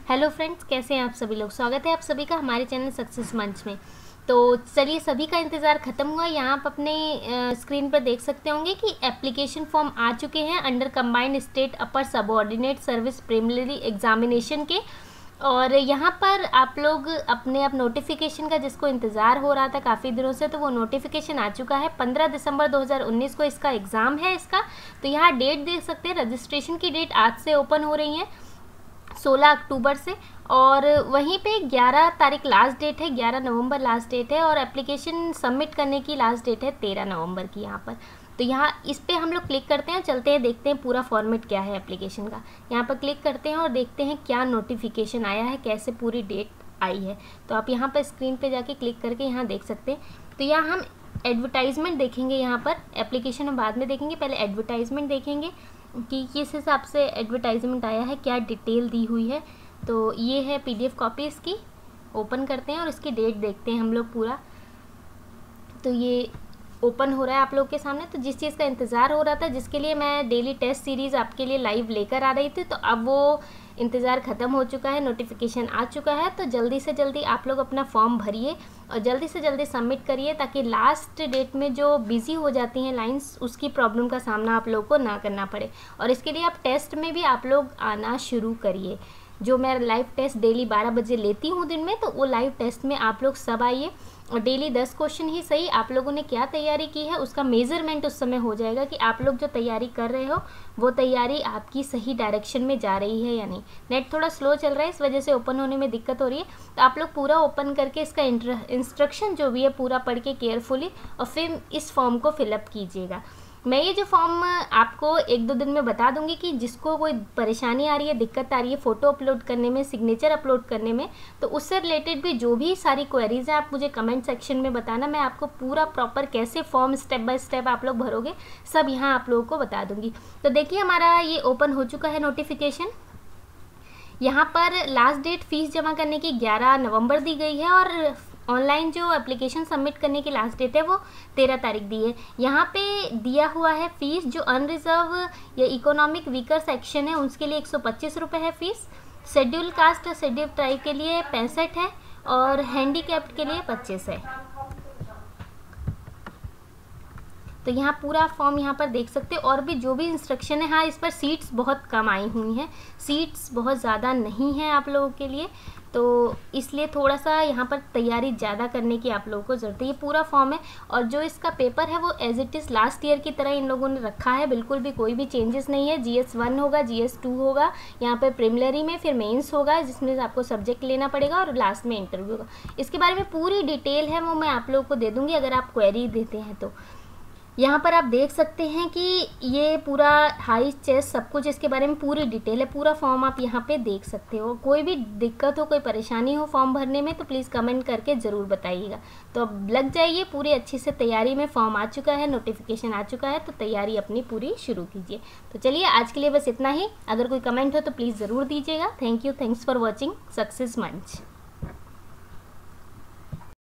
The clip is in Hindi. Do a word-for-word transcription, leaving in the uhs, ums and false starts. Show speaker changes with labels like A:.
A: हेलो फ्रेंड्स, कैसे हैं आप सभी लोग। स्वागत है आप सभी का हमारे चैनल सक्सेस मंच में। तो चलिए, सभी का इंतज़ार ख़त्म हुआ। यहाँ आप अपने स्क्रीन पर देख सकते होंगे कि एप्लीकेशन फॉर्म आ चुके हैं under combined state upper subordinate service preliminary examination के। और यहाँ पर आप लोग अपने आप नोटिफिकेशन का, जिसको इंतज़ार हो रहा था काफ़ी दिनों से, तो वो नोटिफिकेशन आ चुका है। पंद्रह दिसंबर दो हज़ार उन्नीस को इसका एग्ज़ाम है इसका। तो यहाँ डेट देख सकते हैं, रजिस्ट्रेशन की डेट आज से ओपन हो रही है सोलह अक्टूबर से। और वहीं पे ग्यारह तारीख लास्ट डेट है, ग्यारह नवंबर लास्ट डेट है। और एप्लीकेशन सबमिट करने की लास्ट डेट है तेरह नवंबर की यहाँ पर। तो यहाँ इस पे हम लोग क्लिक करते हैं, चलते हैं देखते हैं पूरा फॉर्मेट क्या है एप्लीकेशन का। यहाँ पर क्लिक करते हैं और देखते हैं क्या नोटिफिकेशन आया है, कैसे पूरी डेट आई है। तो आप यहाँ पर स्क्रीन पर जाके क्लिक करके यहाँ देख सकते हैं। तो यहाँ हम एडवर्टाइजमेंट देखेंगे, यहाँ पर एप्लीकेशन हम बाद में देखेंगे, पहले एडवर्टाइजमेंट देखेंगे कि किस हिसाब से एडवर्टाइजमेंट आया है, क्या डिटेल दी हुई है। तो ये है पीडीएफ कॉपी इसकी, ओपन करते हैं और इसकी डेट देखते हैं हम लोग पूरा। तो ये ओपन हो रहा है आप लोग के सामने। तो जिस चीज़ का इंतज़ार हो रहा था, जिसके लिए मैं डेली टेस्ट सीरीज़ आपके लिए लाइव लेकर आ रही थी, तो अब वो इंतज़ार ख़त्म हो चुका है, नोटिफिकेशन आ चुका है। तो जल्दी से जल्दी आप लोग अपना फॉर्म भरिए और जल्दी से जल्दी सबमिट करिए, ताकि लास्ट डेट में जो बिज़ी हो जाती हैं लाइंस, उसकी प्रॉब्लम का सामना आप लोग को ना करना पड़े। और इसके लिए आप टेस्ट में भी आप लोग आना शुरू करिए। जो मैं लाइव टेस्ट डेली बारह बजे लेती हूँ दिन में, तो वो लाइव टेस्ट में आप लोग सब आइए। और डेली दस क्वेश्चन ही सही, आप लोगों ने क्या तैयारी की है उसका मेज़रमेंट उस समय हो जाएगा कि आप लोग जो तैयारी कर रहे हो वो तैयारी आपकी सही डायरेक्शन में जा रही है या नहीं। नेट थोड़ा स्लो चल रहा है, इस वजह से ओपन होने में दिक्कत हो रही है। तो आप लोग पूरा ओपन करके इसका इंस्ट्रक्शन जो भी है पूरा पढ़ के केयरफुली, और फिर इस फॉर्म को फिलअप कीजिएगा। मैं ये जो फॉर्म आपको एक दो दिन में बता दूंगी कि जिसको कोई परेशानी आ रही है, दिक्कत आ रही है फ़ोटो अपलोड करने में, सिग्नेचर अपलोड करने में, तो उससे रिलेटेड भी जो भी सारी क्वेरीज हैं आप मुझे कमेंट सेक्शन में बताना। मैं आपको पूरा प्रॉपर कैसे फॉर्म स्टेप बाय स्टेप आप लोग भरोगे सब यहाँ आप लोगों को बता दूंगी। तो देखिए, हमारा ये ओपन हो चुका है नोटिफिकेशन। यहाँ पर लास्ट डेट फीस जमा करने की ग्यारह नवंबर दी गई है, और ऑनलाइन जो एप्लीकेशन सबमिट करने की लास्ट डेट है वो तेरह तारीख दी है। यहाँ पे दिया हुआ है फीस, जो अनरिजर्व या इकोनॉमिक वीकर सेक्शन है उसके लिए एक सौ पच्चीस रुपये है फीस। शेड्यूल कास्ट और शेड्यूल ट्राइब के लिए पैंसठ है, और हैंडीकैप्ड के लिए पच्चीस है। तो यहाँ पूरा फॉर्म यहाँ पर देख सकते हो। और भी जो भी इंस्ट्रक्शन है, हाँ इस पर सीट्स बहुत कम आई हुई हैं, सीट्स बहुत ज़्यादा नहीं हैं आप लोगों के लिए, तो इसलिए थोड़ा सा यहाँ पर तैयारी ज़्यादा करने की आप लोगों को ज़रूरत है। ये पूरा फॉर्म है, और जो इसका पेपर है वो as it is last year की तरह इन लोगों ने रखा है, बिल्कुल भी कोई भी चेंजेस नहीं है। जी एस वन होगा, जी एस टू होगा, यहाँ पर प्रीलिमिनरी में, फिर मेंस होगा जिसमें आपको सब्जेक्ट लेना पड़ेगा, और लास्ट में इंटरव्यू होगा। इसके बारे में पूरी डिटेल है वो मैं आप लोगों को दे दूँगी अगर आप क्वेरी देते हैं तो। यहाँ पर आप देख सकते हैं कि ये पूरा हाइट चेस्ट सब कुछ इसके बारे में पूरी डिटेल है। पूरा फॉर्म आप यहाँ पे देख सकते हो। कोई भी दिक्कत हो, कोई परेशानी हो फॉर्म भरने में, तो प्लीज़ कमेंट करके ज़रूर बताइएगा। तो अब लग जाइए पूरी अच्छी से तैयारी में। फॉर्म आ चुका है, नोटिफिकेशन आ चुका है, तो तैयारी अपनी पूरी शुरू कीजिए। तो चलिए, आज के लिए बस इतना ही। अगर कोई कमेंट हो तो प्लीज़ ज़रूर दीजिएगा। Thank you, thanks for watching success मंच।